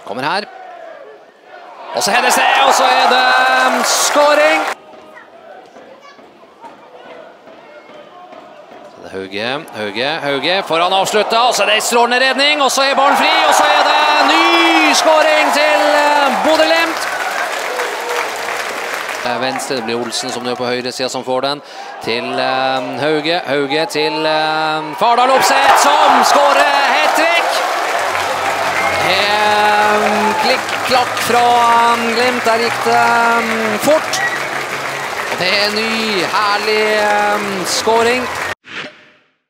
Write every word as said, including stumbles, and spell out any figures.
Kommer her. Og så heades det, og så er det skåring! Så det er Hauge, Hauge, Hauge foran avsluttet, og så er det strålende redning, og så er ballen fri, og så er det ny skåring til Bodø/Glimt. Venstre, det blir Olsen som nå er på høyre siden som får den, til Hauge, Hauge til Fardal Opseth som skårer hat-trick! Klikk-klakk fra Glimt, der gikk det fort. Og det er en ny, herlig skåring.